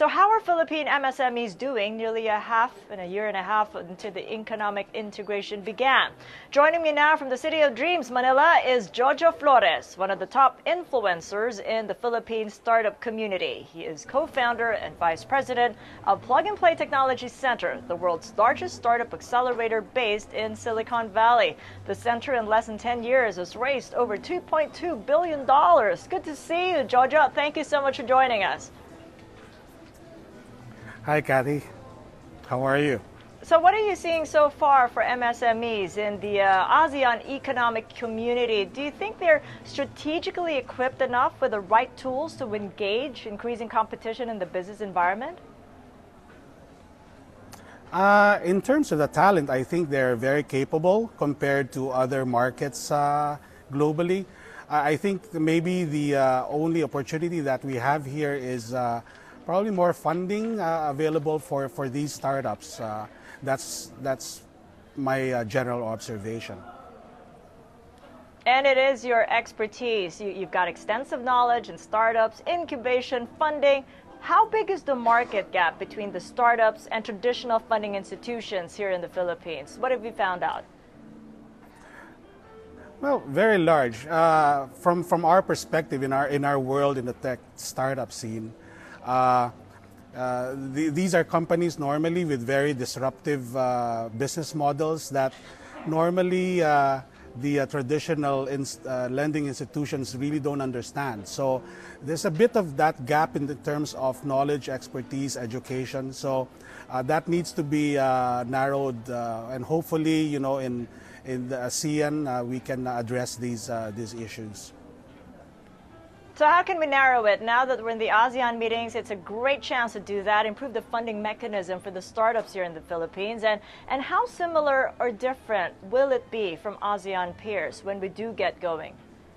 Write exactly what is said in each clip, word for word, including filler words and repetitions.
So how are Philippine M S M Es doing nearly a half and a year and a half until the economic integration began? Joining me now from the City of Dreams, Manila, is Jojo Flores, one of the top influencers in the Philippine startup community. He is co-founder and vice president of Plug and Play Technology Center, the world's largest startup accelerator based in Silicon Valley. The center in less than ten years has raised over two point two billion dollars. Good to see you, Jojo. Thank you so much for joining us. Hi, Kathy. How are you? So what are you seeing so far for M S M Es in the uh, ASEAN economic community? Do you think they're strategically equipped enough with the right tools to engage increasing competition in the business environment? Uh, in terms of the talent, I think they're very capable compared to other markets uh, globally. I think maybe the uh, only opportunity that we have here is uh, probably more funding uh, available for, for these startups. Uh, that's, that's my uh, general observation. And it is your expertise. You, you've got extensive knowledge in startups, incubation, funding. How big is the market gap between the startups and traditional funding institutions here in the Philippines? What have you found out? Well, very large. Uh, from, from our perspective, in our, in our world, in the tech startup scene, Uh, uh, the, these are companies normally with very disruptive uh, business models that normally uh, the uh, traditional ins uh, lending institutions really don't understand. So there's a bit of that gap in the terms of knowledge, expertise, education. So uh, that needs to be uh, narrowed, uh, and hopefully, you know, in in the ASEAN uh, we can address these uh, these issues. So how can we narrow it? Now that we're in the ASEAN meetings, it's a great chance to do that, improve the funding mechanism for the startups here in the Philippines. And, and how similar or different will it be from ASEAN peers when we do get going?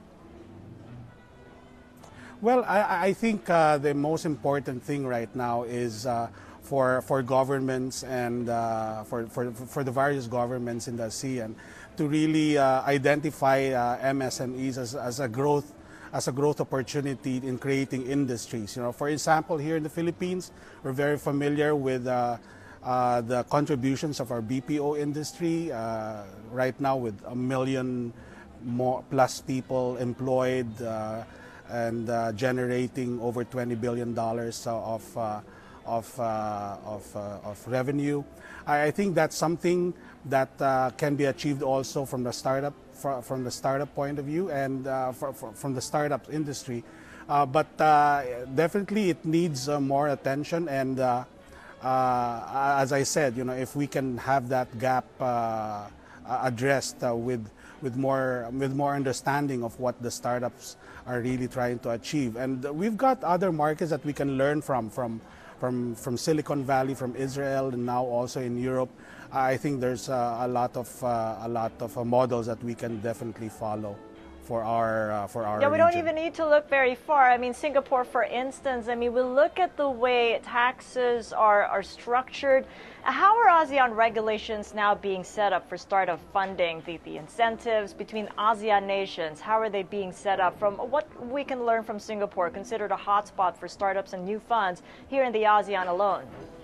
Well, I, I think uh, the most important thing right now is uh, for, for governments and uh, for, for, for the various governments in the ASEAN to really uh, identify uh, M S M Es as, as a growth as a growth opportunity in creating industries. You know, for example, here in the Philippines, we're very familiar with uh, uh, the contributions of our B P O industry. Uh, right now, with a million more plus people employed uh, and uh, generating over twenty billion dollars of uh, of uh, of, uh, of revenue. I, I think that's something that uh, can be achieved also from the startup from the startup point of view and uh, for, for, from the startup industry. Uh, but uh, definitely it needs uh, more attention, and uh, uh, as I said, you know, if we can have that gap uh, addressed uh, with with more with more understanding of what the startups are really trying to achieve. And we've got other markets that we can learn from from from from Silicon Valley, from Israel, and now also in Europe. I think there's uh, a lot of uh, a lot of uh, models that we can definitely follow for our uh, for our. Yeah, we region. don't even need to look very far. I mean, Singapore, for instance. I mean, we look at the way taxes are are structured. How are ASEAN regulations now being set up for startup funding? The the incentives between ASEAN nations, how are they being set up? From what we can learn from Singapore, considered a hotspot for startups and new funds here in the ASEAN alone.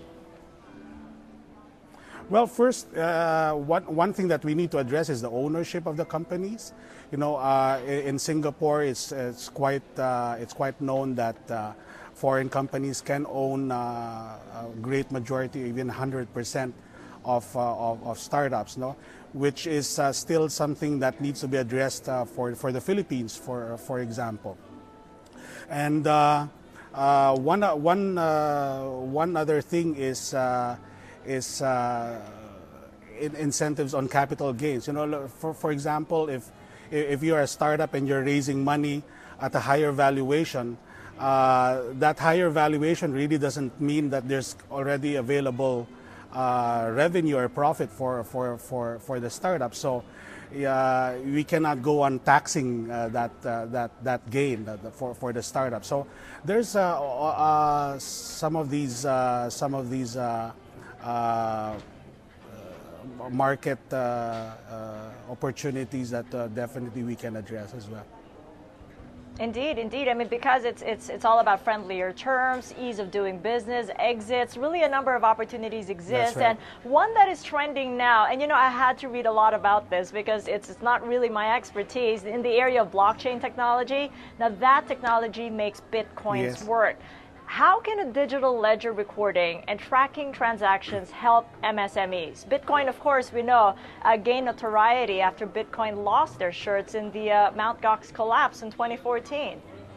Well, first, uh, one, one thing that we need to address is the ownership of the companies. You know, uh, in Singapore, it's, it's, quite, uh, it's quite known that uh, foreign companies can own uh, a great majority, even one hundred percent of, uh, of, of startups, no? Which is uh, still something that needs to be addressed uh, for, for the Philippines, for, for example. And uh, uh, one, one, uh, one other thing is uh, is uh, in incentives on capital gains. You know, for, for example, if, if you're a startup and you're raising money at a higher valuation, uh, that higher valuation really doesn't mean that there's already available uh, revenue or profit for, for, for, for the startup. So uh, we cannot go on taxing uh, that, uh, that, that gain for, for the startup. So there's uh, uh, some of these, uh, some of these uh, Uh, market uh, uh, opportunities that uh, definitely we can address as well. Indeed, indeed. I mean, because it's it's it's all about friendlier terms, ease of doing business, exits. Really, a number of opportunities exist, right. and one that is trending now. And you know, I had to read a lot about this because it's it's not really my expertise in the area of blockchain technology. Now, that technology makes Bitcoins Yes. work. How can a digital ledger recording and tracking transactions help M S M Es? Bitcoin, of course, we know, uh, gained notoriety after Bitcoin lost their shirts in the uh, Mount Gox collapse in twenty fourteen.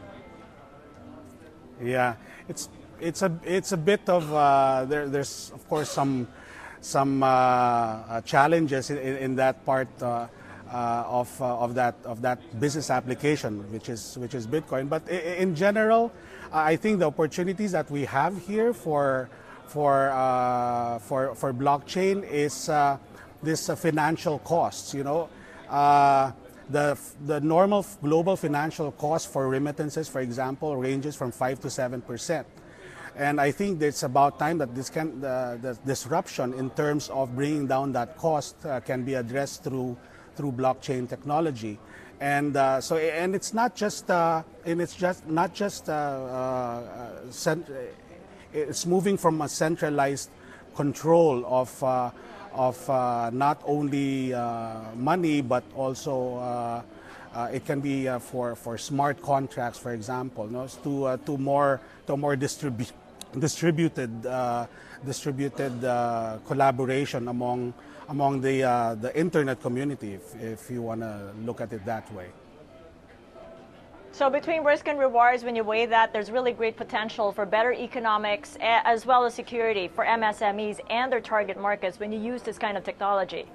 Yeah, it's it's a it's a bit of uh, there. There's of course some some uh, uh, challenges in, in that part uh, uh, of uh, of that of that business application, which is which is Bitcoin. But in general, I think the opportunities that we have here for for uh, for for blockchain is uh, this uh, financial costs. You know, uh, the the normal global financial cost for remittances, for example, ranges from five to seven percent. And I think it's about time that this can the, the disruption in terms of bringing down that cost uh, can be addressed through through blockchain technology. And uh, so, and it's not just, uh, and it's just not just, uh, uh, cent it's moving from a centralized control of, uh, of uh, not only uh, money, but also uh, uh, it can be uh, for, for smart contracts, for example, no? to, uh, to more, to more distribu distributed, uh, distributed uh, collaboration among among the, uh, the internet community, if, if you want to look at it that way. So between risk and rewards, when you weigh that, there's really great potential for better economics as well as security for M S M Es and their target markets when you use this kind of technology.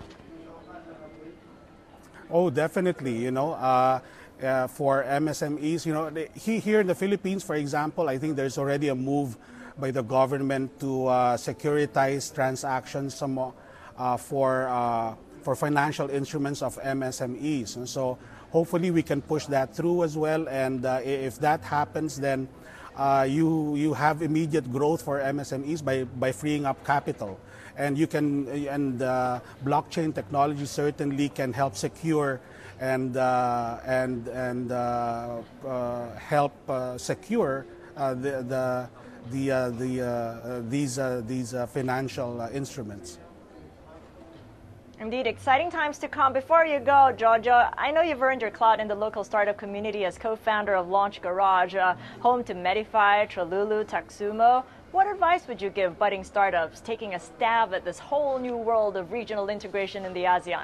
Oh, definitely. You know, uh, uh, for M S M Es, you know, he, here in the Philippines, for example, I think there's already a move by the government to uh, securitize transactions some Uh, for uh, for financial instruments of M S M Es, and so hopefully we can push that through as well. And uh, if that happens, then uh, you you have immediate growth for M S M Es by by freeing up capital, and you can and uh, blockchain technology certainly can help secure and uh, and and uh, uh, help uh, secure uh, the the the uh, the uh, uh, these uh, these uh, financial uh, instruments. Indeed, exciting times to come. Before you go, Jojo, I know you've earned your clout in the local startup community as co-founder of Launch Garage, uh, home to Medify, Tralulu, Taxumo. What advice would you give budding startups taking a stab at this whole new world of regional integration in the ASEAN?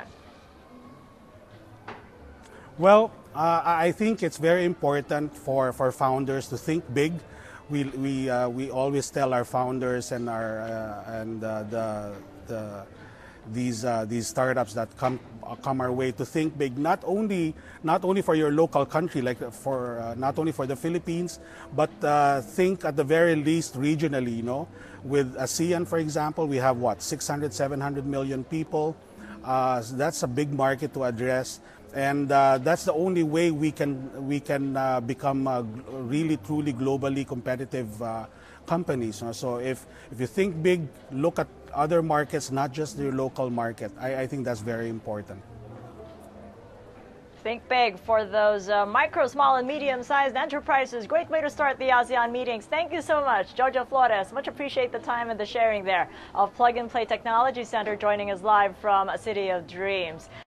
Well, uh, I think it's very important for, for founders to think big. We, we, uh, we always tell our founders and, our, uh, and uh, the, the these uh, these startups that come uh, come our way to think big, not only not only for your local country, like for uh, not only for the Philippines, but uh, think at the very least regionally. You know, with ASEAN, for example, we have what six hundred, seven hundred million people. Uh, so that's a big market to address, and uh, that's the only way we can we can uh, become uh, really truly globally competitive uh, companies. So if if you think big, look at other markets, not just your local market. I, I think that's very important. Think big for those uh, micro, small, and medium-sized enterprises. Great way to start the ASEAN meetings. Thank you so much, Jojo Flores. Much appreciate the time and the sharing there of Plug and Play Technology Center, joining us live from a City of Dreams.